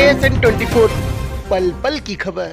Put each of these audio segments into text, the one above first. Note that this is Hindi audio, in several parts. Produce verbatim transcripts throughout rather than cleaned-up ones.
एस एन चौबीस पल पल की खबर।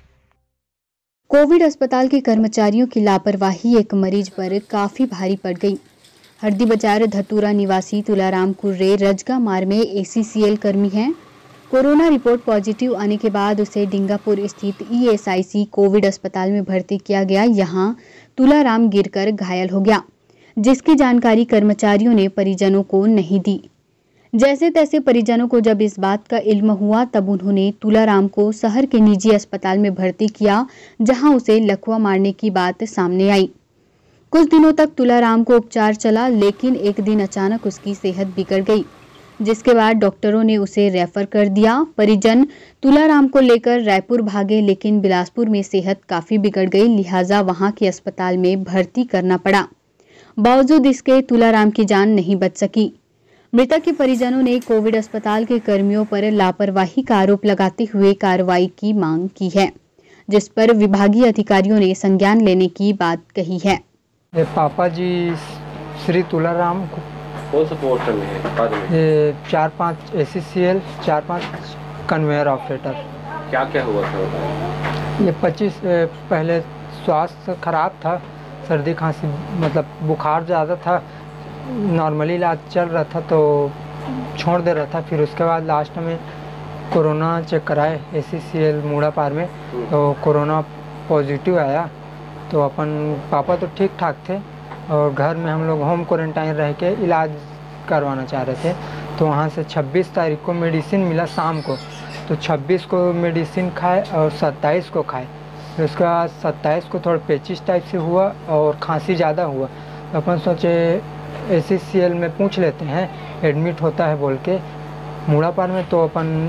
कोविड अस्पताल के कर्मचारियों की लापरवाही एक मरीज पर काफी भारी पड़ गई। हरदी बाजार धतूरा निवासी तुलाराम कुर्रे रजगा मार में ए सी सी एल कर्मी हैं। कोरोना रिपोर्ट पॉजिटिव आने के बाद उसे डिंगापुर स्थित E S I C Covid अस्पताल में भर्ती किया गया। यहां तुलाराम गिरकर घायल हो गया, जिसकी जानकारी कर्मचारियों ने परिजनों को नहीं दी। जैसे तैसे परिजनों को जब इस बात का इल्म हुआ तब उन्होंने तुलाराम को शहर के निजी अस्पताल में भर्ती किया, जहां उसे लकवा मारने की बात सामने आई। कुछ दिनों तक तुलाराम को उपचार चला, लेकिन एक दिन अचानक उसकी सेहत बिगड़ गई, जिसके बाद डॉक्टरों ने उसे रेफर कर दिया। परिजन तुलाराम को लेकर रायपुर भागे, लेकिन बिलासपुर में सेहत काफी बिगड़ गई, लिहाजा वहां के अस्पताल में भर्ती करना पड़ा। बावजूद इसके तुलाराम की जान नहीं बच सकी। मृतक के परिजनों ने कोविड अस्पताल के कर्मियों पर लापरवाही का आरोप लगाते हुए कार्रवाई की मांग की है, जिस पर विभागीय अधिकारियों ने संज्ञान लेने की बात कही है। पापा जी श्री तुलाराम कौन सा पोस्ट में है? ये चार पाँच ए सी सी एल, चार पाँच कन्वेयर ऑपरेटर। क्या क्या हुआ था? ये पच्चीस पहले स्वास्थ्य खराब था, सर्दी खांसी मतलब बुखार ज़्यादा था, नॉर्मली इलाज चल रहा था तो छोड़ दे रहा था। फिर उसके बाद लास्ट में कोरोना चेक कराए ए सी सी एल मूड़ा पार में, तो कोरोना पॉजिटिव आया। तो अपन पापा तो ठीक ठाक थे और घर में हम लोग होम क्वारंटाइन रह के इलाज करवाना चाह रहे थे। तो वहाँ से छब्बीस तारीख को मेडिसिन मिला शाम को, तो छब्बीस को मेडिसिन खाए और सत्ताईस को खाए। फिर उसके बाद सत्ताईस को थोड़ा पेचिश टाइप से हुआ और खांसी ज़्यादा हुआ। तो अपन सोचे ए सी सी एल में पूछ लेते हैं, एडमिट होता है बोल के मूड़ा पार में। तो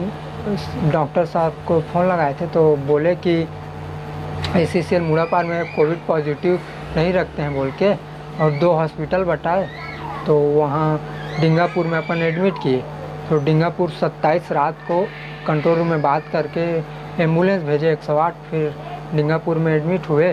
अपन डॉक्टर साहब को फ़ोन लगाए थे तो बोले कि ए सी सी एल मूड़ा पार में कोविड पॉजिटिव नहीं रखते हैं बोल के, और दो हॉस्पिटल बताए। तो वहाँ डिंगापुर में अपन एडमिट किए। तो डिंगापुर सत्ताईस रात को कंट्रोल रूम में बात करके एम्बुलेंस भेजे एक सौ आठ, फिर डिंगापुर में एडमिट हुए।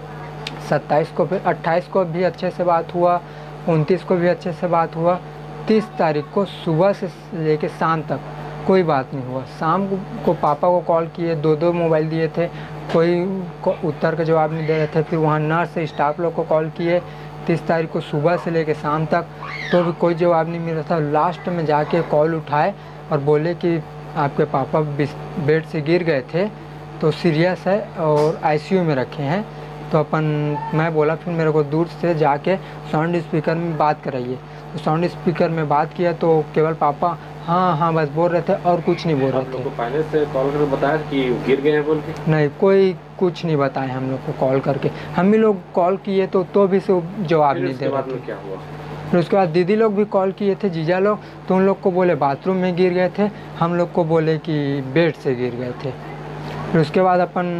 सत्ताईस को फिर अट्ठाईस को भी अच्छे से बात हुआ, उनतीस को भी अच्छे से बात हुआ। तीस तारीख को सुबह से लेके शाम तक कोई बात नहीं हुआ। शाम को पापा को कॉल किए, दो दो मोबाइल दिए थे, कोई को उत्तर का जवाब नहीं दे रहे थे। फिर वहाँ नर्स स्टाफ लोग को कॉल किए तीस तारीख को सुबह से लेके शाम तक, तो भी कोई जवाब नहीं मिल रहा था। लास्ट में जाके कॉल उठाए और बोले कि आपके पापा बेड से गिर गए थे, तो सीरियस है और आई सी यू में रखे हैं। तो अपन मैं बोला फिर मेरे को दूर से जाके साउंड स्पीकर में बात कराइए। तो साउंड स्पीकर में बात किया तो केवल पापा हाँ हाँ बस बोल रहे थे और कुछ नहीं बोल रहे थे। तो पहले से कॉल करके बताया कि गिर गए हैं बोल के? नहीं, कोई कुछ नहीं बताए हम लोग को कॉल करके। हम भी लोग कॉल किए तो तो भी से जवाब नहीं दे रहे थे। क्या हुआ? फिर उसके बाद दीदी लोग भी कॉल किए थे, जीजा लोग, तो उन लोग को बोले बाथरूम में गिर गए थे, हम लोग को बोले कि बेड से गिर गए थे। फिर उसके बाद अपन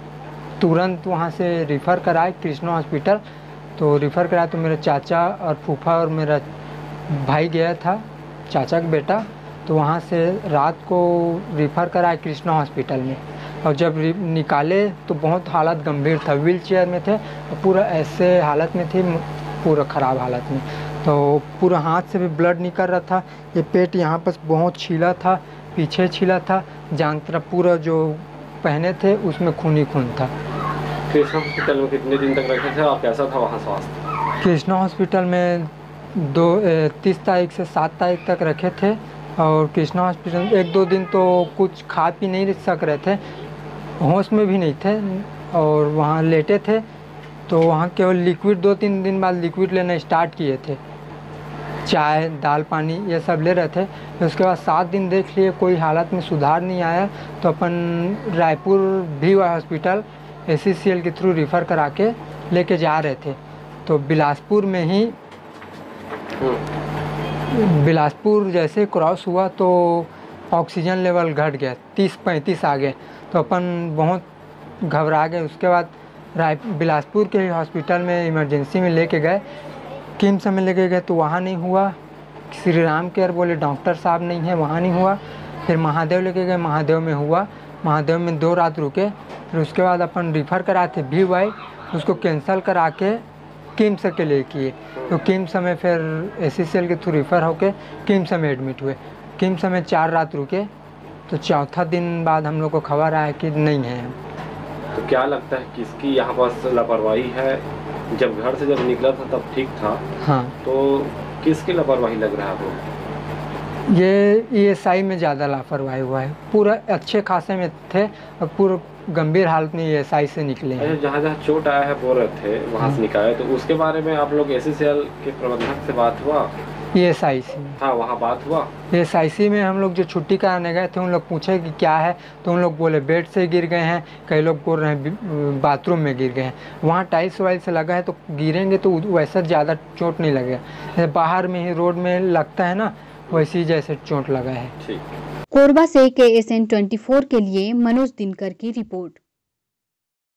तुरंत वहाँ से रिफ़र कराए कृष्णा हॉस्पिटल। तो रिफ़र कराया तो मेरे चाचा और फूफा और मेरा भाई गया था, चाचा का बेटा। तो वहाँ से रात को रिफ़र कराए कृष्णा हॉस्पिटल में, और जब निकाले तो बहुत हालत गंभीर था, व्हील चेयर में थे और पूरा ऐसे हालत में थे, पूरा ख़राब हालत में। तो पूरा हाथ से भी ब्लड निकल रहा था, ये पेट यहाँ पर बहुत छीला था, पीछे छीला था, जांग तरफ पूरा जो पहने थे उसमें खून ही खून था। कृष्णा हॉस्पिटल में कितने दिन तक रखे थे और कैसा था वहाँ स्वास्थ्य? कृष्णा हॉस्पिटल में दो तीस तारीख से सात तारीख तक रखे थे, और कृष्णा हॉस्पिटल एक दो दिन तो कुछ खा पी नहीं सक रहे थे, होश में भी नहीं थे और वहाँ लेटे थे। तो वहाँ केवल लिक्विड दो तीन दिन बाद लिक्विड लेना स्टार्ट किए थे, चाय दाल पानी ये सब ले रहे थे। उसके बाद सात दिन देख लिए, कोई हालत में सुधार नहीं आया। तो अपन रायपुर भी hospital A C C L के थ्रू रिफ़र करा के लेके जा रहे थे। तो बिलासपुर में ही बिलासपुर जैसे क्रॉस हुआ तो ऑक्सीजन लेवल घट गया, तीस पैंतीस आ गए। तो अपन बहुत घबरा गए। उसके बाद राय बिलासपुर के हॉस्पिटल में इमरजेंसी में लेके गए, किम्स में लेके गए तो वहाँ नहीं हुआ। श्री राम केयर बोले डॉक्टर साहब नहीं है, वहाँ नहीं हुआ। फिर महादेव लेके गए, महादेव में हुआ, महादेव में दो रात रुके। फिर उसके बाद अपन रिफ़र कराए थे भी वाई, उसको कैंसिल करा के किम्स के लिए किए। तो किम्स में फिर ए सी सी एल के थ्रू रिफ़र होके किम्स में एडमिट हुए। किम्स में चार रात रुके, तो चौथा दिन बाद हम लोग को खबर आया कि नहीं है। तो क्या लगता है किसकी यहाँ पास लापरवाही है? जब घर से जब निकला था तब ठीक था, हाँ, तो किसकी लापरवाही लग रहा है आपको? ये ई एस आई में ज़्यादा लापरवाही हुआ है। पूरा अच्छे खासे में थे और पूरा गंभीर हालत में ई एस आई से निकले हैं। जहाँ जहाँ चोट आया है बोल रहे थे वहाँ से निकाले, तो उसके बारे में आप लोग एस सी एल के प्रबंधक से बात हुआ? ई एस आई सी हाँ, वहाँ बात हुआ। ई एस आई सी में हम लोग जो छुट्टी कराने गए थे उन लोग पूछे कि क्या है, तो उन लोग बोले बेड से गिर गए हैं, कई लोग बोल रहे हैं बाथरूम में गिर गए हैं। वहाँ टाइल्स वाइल्स लगा है तो गिरेंगे तो वैसा ज़्यादा चोट नहीं लगेगा, बाहर में ही रोड में लगता है ना, वैसी जैसे चोट लगा है। ठीक। कोरबा से के एस एन ट्वेंटी फोर के लिए मनोज दिनकर की रिपोर्ट।